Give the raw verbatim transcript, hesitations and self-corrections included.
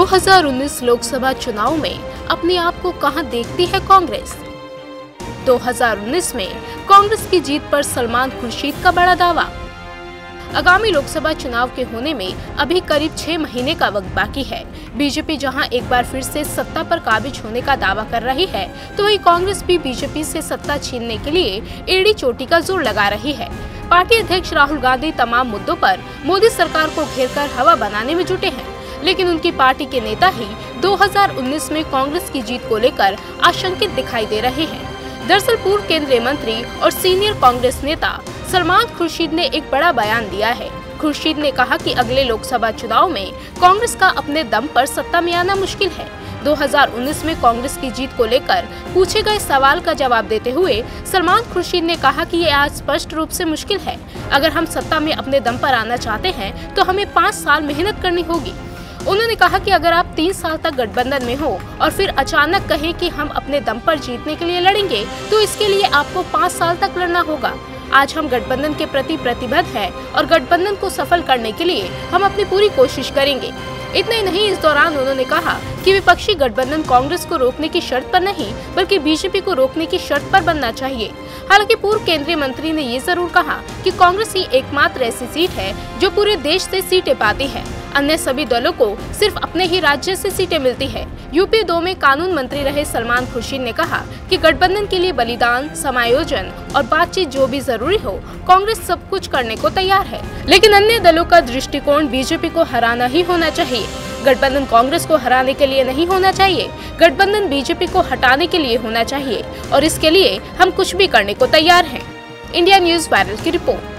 दो हज़ार उन्नीस लोकसभा चुनाव में अपने आप को कहां देखती है कांग्रेस? दो हज़ार उन्नीस में कांग्रेस की जीत पर सलमान खुर्शीद का बड़ा दावा। आगामी लोकसभा चुनाव के होने में अभी करीब छह महीने का वक्त बाकी है। बीजेपी जहां एक बार फिर से सत्ता पर काबिज होने का दावा कर रही है, तो वहीं कांग्रेस भी बीजेपी से सत्ता छीनने के लिए एड़ी चोटी का जोर लगा रही है। पार्टी अध्यक्ष राहुल गांधी तमाम मुद्दों पर मोदी सरकार को घेरकर हवा बनाने में जुटे हैं, लेकिन उनकी पार्टी के नेता ही दो हज़ार उन्नीस में कांग्रेस की जीत को लेकर आशंकित दिखाई दे रहे हैं। दरअसल पूर्व केंद्रीय मंत्री और सीनियर कांग्रेस नेता सलमान खुर्शीद ने एक बड़ा बयान दिया है। खुर्शीद ने कहा कि अगले लोकसभा चुनाव में कांग्रेस का अपने दम पर सत्ता में आना मुश्किल है। दो हज़ार उन्नीस में कांग्रेस की जीत को लेकर पूछे गए सवाल का जवाब देते हुए सलमान खुर्शीद ने कहा कि ये आज स्पष्ट रूप से मुश्किल है। अगर हम सत्ता में अपने दम पर आना चाहते हैं तो हमें पाँच साल मेहनत करनी होगी। उन्होंने कहा कि अगर आप तीन साल तक गठबंधन में हो और फिर अचानक कहें कि हम अपने दम पर जीतने के लिए लड़ेंगे, तो इसके लिए आपको पाँच साल तक लड़ना होगा। आज हम गठबंधन के प्रति प्रतिबद्ध हैं और गठबंधन को सफल करने के लिए हम अपनी पूरी कोशिश करेंगे। इतना ही नहीं, इस दौरान उन्होंने कहा कि विपक्षी गठबंधन कांग्रेस को रोकने की शर्त पर नहीं, बल्कि बीजेपी को रोकने की शर्त पर बनना चाहिए। हालांकि पूर्व केंद्रीय मंत्री ने ये जरूर कहा कि कांग्रेस ही एकमात्र ऐसी सीट है जो पूरे देश से सीटें पाती है। अन्य सभी दलों को सिर्फ अपने ही राज्य से सीटें मिलती है। यूपी दो में कानून मंत्री रहे सलमान खुर्शीद ने कहा कि गठबंधन के लिए बलिदान, समायोजन और बातचीत जो भी जरूरी हो, कांग्रेस सब कुछ करने को तैयार है। लेकिन अन्य दलों का दृष्टिकोण बीजेपी को हराना ही होना चाहिए। गठबंधन कांग्रेस को हराने के लिए नहीं होना चाहिए, गठबंधन बीजेपी को हटाने के लिए होना चाहिए और इसके लिए हम कुछ भी करने को तैयार हैं। इंडिया न्यूज़ वायरल की रिपोर्ट।